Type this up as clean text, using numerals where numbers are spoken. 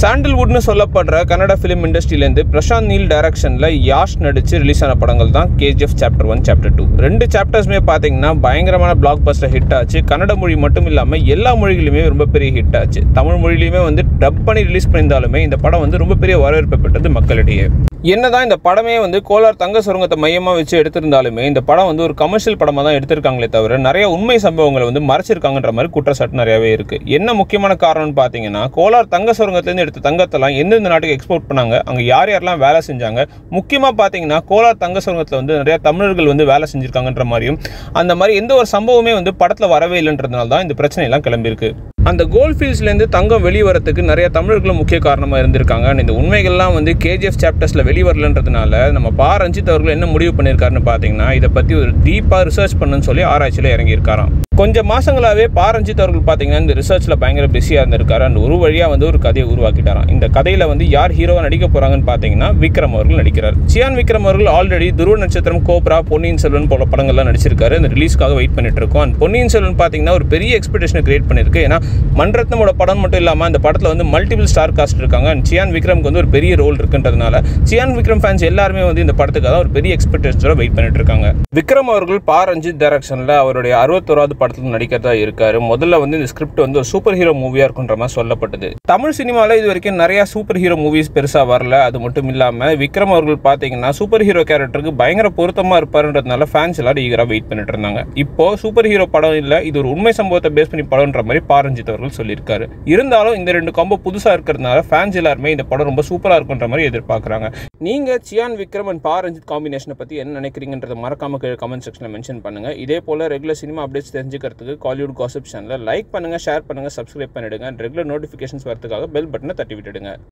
சாண்டல்வுட்னு சொல்லப்படுற கன்னட ஃபிலிம் இண்டஸ்ட்ரியிலேருந்து பிரசாந்த் நீல் டைரக்ஷனில் யாஷ் நடித்து ரிலீஸ் ஆன படங்கள் தான் KGF சாப்டர் 1 சாப்டர் 2 ரெண்டு சாப்டர்ஸுமே பார்த்தீங்கன்னா பயங்கரமான பிளாக்பஸ்டர் ஹிட் ஆச்சு. கன்னட மொழி மட்டும் இல்லாமல் எல்லா மொழிகளுமே ரொம்ப பெரிய ஹிட் ஆச்சு. தமிழ் மொழியிலுமே வந்து டப் பண்ணி ரிலீஸ் பண்ணியிருந்தாலுமே இந்த படம் வந்து ரொம்ப பெரிய வரவேற்பு பெற்றது மக்களிடையே. என்னதான் இந்த படமே வந்து கோலார் தங்க சுரங்கத்தை மையமாக வச்சு எடுத்திருந்தாலுமே இந்த படம் வந்து ஒரு கமர்ஷியல் படமாக தான் எடுத்திருக்காங்களே தவிர நிறைய உண்மை சம்பவங்களை வந்து மறைச்சிருக்காங்கன்ற மாதிரி குற்றச்சாட்டு நிறையவே இருக்கு. என்ன முக்கியமான காரணம்னு பார்த்தீங்கன்னா கோலார் தங்க சுரங்கத்திலேருந்து எடுத்த தங்கத்தெல்லாம் எந்தெந்த நாட்டுக்கு எக்ஸ்போர்ட் பண்ணாங்க, அங்கே யார் யாரெல்லாம் வேலை செஞ்சாங்க, முக்கியமாக பார்த்தீங்கன்னா கோலார் தங்க சுரங்கத்தில் வந்து நிறைய தமிழர்கள் வந்து வேலை செஞ்சிருக்காங்கன்ற மாதிரியும் அந்த மாதிரி எந்த ஒரு சம்பவமே வந்து படத்தில் வரவே இல்லைன்றதுனால தான் இந்த பிரச்சனையெல்லாம் கிளம்பியிருக்கு. அந்த கோல்ட் ஃபீல்ட்ஸ்லேருந்து தங்கம் வெளிவரத்துக்கு நிறைய தமிழர்களும் முக்கிய காரணமாக இருந்திருக்காங்க. இந்த உண்மைகள்லாம் வந்து KGF சாப்டர்ஸில் வெளிவரலன்றதுனால நம்ம ரஞ்சித் அவர்கள் என்ன முடிவு பண்ணியிருக்காருன்னு பார்த்தீங்கன்னா இதை பற்றி ஒரு டீப்பாக ரிசர்ச் பண்ணுன்னு சொல்லி ஆராய்ச்சியில் இறங்கியிருக்காராம். கொஞ்சம் மாதங்களாகவே ரஞ்சித் அவர்கள் பார்த்தீங்கன்னா இந்த ரிசர்ச்சில் பயங்கர பிஸியாக இருந்திருக்காரு. அந்த ஒரு வழியாக வந்து ஒரு கதையை உருவாக்கிட்டாராம். இந்த கதையில் வந்து யார் ஹீரோவாக நடிக்க போகிறாங்கன்னு பார்த்தீங்கன்னா விக்ரம் அவர்கள் நடிக்கிறார். சியான் விக்ரம் அவர்கள் ஆல்ரெடி துருவ நட்சத்திரம், கோப்ரா, பொன்னியின் செல்வன் போல படங்கள்லாம் நடிச்சிருக்காரு. அந்த ரிலீஸ்க்காக வெயிட் பண்ணிட்டு இருக்கோம். அந்த பொன்னியின் செல்வன் பார்த்தீங்கன்னா ஒரு பெரிய எக்ஸ்பெக்டேஷனை கிரியேட் பண்ணியிருக்கு. ஏன்னா மண்ரத்னமோட படம் மட்டும் இல்லாமல் அந்த படத்தில் வந்து மல்டிபிள் ஸ்டார் காஸ்ட் இருக்காங்க. சியான் விக்ரம்க்கு வந்து ஒரு பெரிய ரோல் இருக்குன்றதுனால சியான் விக்ரம் ஃபேன்ஸ் எல்லாருமே வந்து இந்த படத்துக்காக ஒரு பெரிய எக்ஸ்பெக்டேஷனோட வெயிட் பண்ணிட்டு இருக்காங்க. விக்ரம் அவர்கள் ரஞ்சித் டைரக்ஷனில் அவருடைய 61வது படத்தில் நடிக்கிறதா இருக்காரு. முதல்ல வந்து இந்த ஸ்கிரிப்ட் வந்து ஒரு சூப்பர் ஹீரோ மூவியா இருக்குன்ற மாதிரி சொல்லப்பட்டது. தமிழ் சினிமாவில் இது வரைக்கும் நிறைய சூப்பர் ஹீரோ மூவிஸ் பெருசாக வரல. அது மட்டும் இல்லாமல் விக்ரம் அவர்கள் பார்த்தீங்கன்னா சூப்பர் ஹீரோ கேரக்டருக்கு பயங்கர பொருத்தமாக இருப்பாருன்றதுனால ஃபேன்ஸ் எல்லாரும் ஈகராக வெயிட் பண்ணிட்டு இருந்தாங்க. இப்போ சூப்பர் ஹீரோ படம் இல்லை, இது ஒரு உண்மை சம்பவத்தை பேஸ் பண்ணி படம்ன்ற மாதிரி ரஞ்சித் அவர்கள் சொல்லியிருக்காரு. இருந்தாலும் இந்த ரெண்டு காம்போ புதுசாக இருக்கிறதுனால ஃபேன்ஸ் எல்லாருமே இந்த படம் ரொம்ப சூப்பராக இருக்குன்ற மாதிரி எதிர்பார்க்குறாங்க. நீங்கள் சியான் விக்ரம் அண்ட் ரஞ்சித் காம்பினேஷனை பற்றி என்ன நினைக்கிறீங்கன்றத மறக்காம கமெண்ட் செக்ஷனில் மென்ஷன் பண்ணுங்க. இதே போல ரெகுலர் சினிமா அப்டேட்ஸ் தெரிஞ்சுக்கிறதுக்கு Kollywood காசிப் சேனலை லைக் பண்ணுங்க, ஷேர் பண்ணுங்க, சப்ஸ்கிரைப் பண்ணிடுங்க. ரெகுலர் நோட்டிஃபிகேஷன்ஸ் வரதுக்காக பெல் பட்டனை தட்டி விட்டுடுங்க.